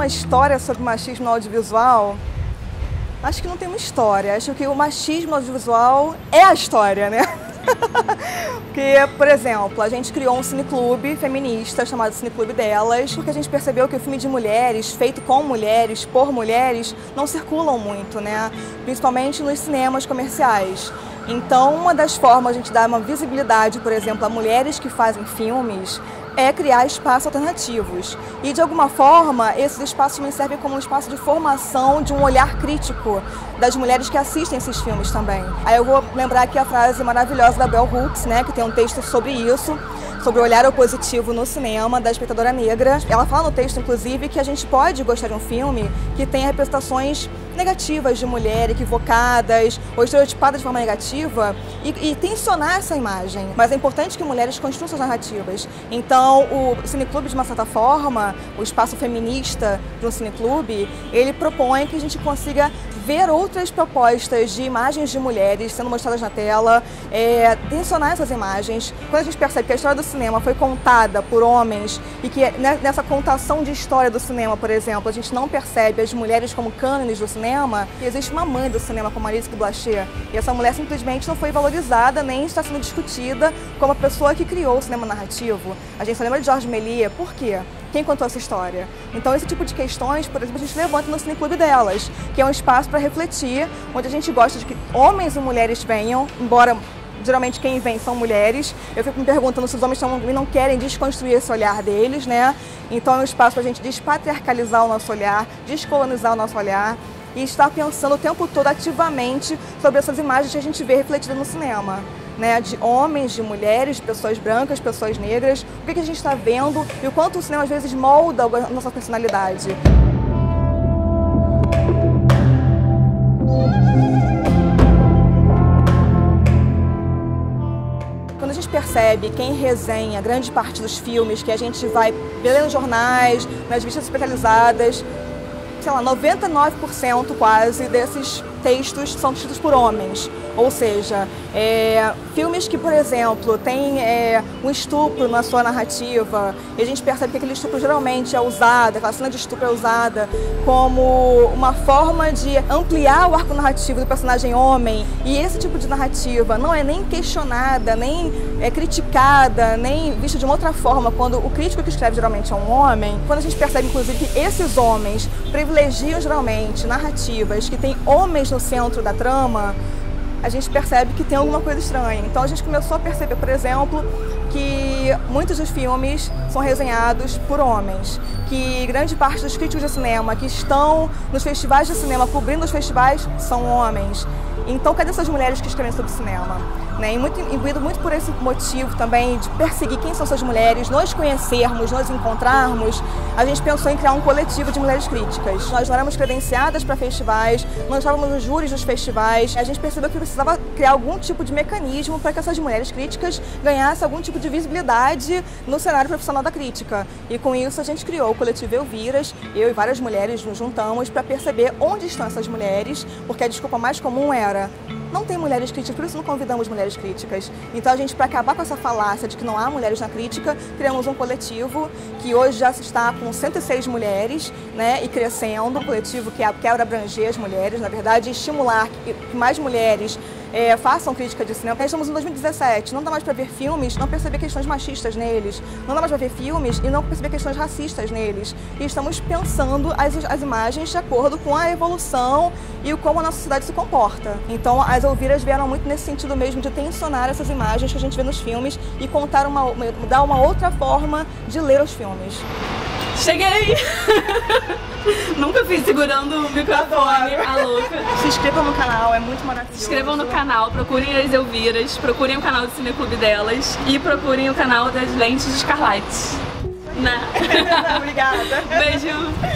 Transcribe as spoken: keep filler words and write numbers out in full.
uma história sobre machismo no audiovisual? Acho que não tem uma história. Acho que o machismo no audiovisual é a história, né? Porque, por exemplo, a gente criou um cineclube feminista chamado Cineclube Delas, porque a gente percebeu que o filme de mulheres, feito com mulheres, por mulheres, não circulam muito, né? Principalmente nos cinemas comerciais. Então, uma das formas de a gente dar uma visibilidade, por exemplo, a mulheres que fazem filmes, é criar espaços alternativos. E, de alguma forma, esses espaços me servem como um espaço de formação de um olhar crítico das mulheres que assistem esses filmes também. Aí eu vou lembrar aqui a frase maravilhosa da Bell Hooks, né, que tem um texto sobre isso, sobre o olhar opositivo no cinema, da espectadora negra. Ela fala no texto, inclusive, que a gente pode gostar de um filme que tenha representações negativas de mulher, equivocadas ou estereotipadas de forma negativa e, e tensionar essa imagem. Mas é importante que mulheres construam suas narrativas. Então, o cineclube, de uma certa forma, o espaço feminista de um cineclube, ele propõe que a gente consiga ver outras propostas de imagens de mulheres sendo mostradas na tela, é, tensionar essas imagens. Quando a gente percebe que a história do cinema foi contada por homens e que nessa contação de história do cinema, por exemplo, a gente não percebe as mulheres como cânones do cinema, que existe uma mãe do cinema como Mariska Blaché, e essa mulher simplesmente não foi valorizada nem está sendo discutida como a pessoa que criou o cinema narrativo. A gente só lembra de Georges Méliès. Por quê? Quem contou essa história? Então, esse tipo de questões, por exemplo, a gente levanta no Cineclube Delas, que é um espaço para refletir, onde a gente gosta de que homens e mulheres venham, embora geralmente quem vem são mulheres. Eu fico me perguntando se os homens também não querem desconstruir esse olhar deles, né? Então é um espaço para a gente despatriarcalizar o nosso olhar, descolonizar o nosso olhar e estar pensando o tempo todo ativamente sobre essas imagens que a gente vê refletidas no cinema, né? De homens, de mulheres, de pessoas brancas, pessoas negras, o que, que a gente está vendo e o quanto o cinema às vezes molda a nossa personalidade. Quando a gente percebe, quem resenha grande parte dos filmes que a gente vai ver nos jornais, nas revistas especializadas, sei lá, noventa e nove por cento quase desses textos são escritos por homens. Ou seja, é, filmes que, por exemplo, têm é, um estupro na sua narrativa, e a gente percebe que aquele estupro geralmente é usado, aquela cena de estupro é usada como uma forma de ampliar o arco narrativo do personagem homem, e esse tipo de narrativa não é nem questionada, nem é criticada, nem vista de uma outra forma quando o crítico que escreve geralmente é um homem. Quando a gente percebe, inclusive, que esses homens privilegiam geralmente narrativas que têm homens no centro da trama, a gente percebe que tem alguma coisa estranha. Então a gente começou a perceber, por exemplo, que muitos dos filmes são resenhados por homens, que grande parte dos críticos de cinema que estão nos festivais de cinema, cobrindo os festivais, são homens. Então, cadê essas mulheres que escrevem sobre cinema? Né? E muito, imbuído muito por esse motivo também de perseguir quem são essas mulheres, nós conhecermos, nós encontrarmos, a gente pensou em criar um coletivo de mulheres críticas. Nós não éramos credenciadas para festivais, nós estávamos nos júris dos festivais, a gente percebeu que precisava criar algum tipo de mecanismo para que essas mulheres críticas ganhassem algum tipo de visibilidade no cenário profissional da crítica. E com isso a gente criou o coletivo Elviras, eu e várias mulheres nos juntamos para perceber onde estão essas mulheres, porque a desculpa mais comum era não tem mulheres críticas, por isso não convidamos mulheres críticas. Então a gente, para acabar com essa falácia de que não há mulheres na crítica, criamos um coletivo que hoje já está com cento e seis mulheres, né, e crescendo, um coletivo que quer abranger as mulheres, na verdade, e estimular que, que mais mulheres É, façam crítica de cinema. Nós estamos em dois mil e dezessete, não dá mais para ver filmes, não perceber questões machistas neles, não dá mais para ver filmes e não perceber questões racistas neles. E estamos pensando as, as imagens de acordo com a evolução e o como a nossa sociedade se comporta. Então as Elviras vieram muito nesse sentido mesmo de tensionar essas imagens que a gente vê nos filmes e contar uma, uma, dar uma outra forma de ler os filmes. Cheguei! Nunca fiz segurando o microfone, a louca. Se inscrevam no canal, é muito maravilhoso. Se inscrevam no canal, procurem as Elviras, procurem o canal do Cineclube Delas e procurem o canal das Lentes de Scarlett. Né? Obrigada. Beijo!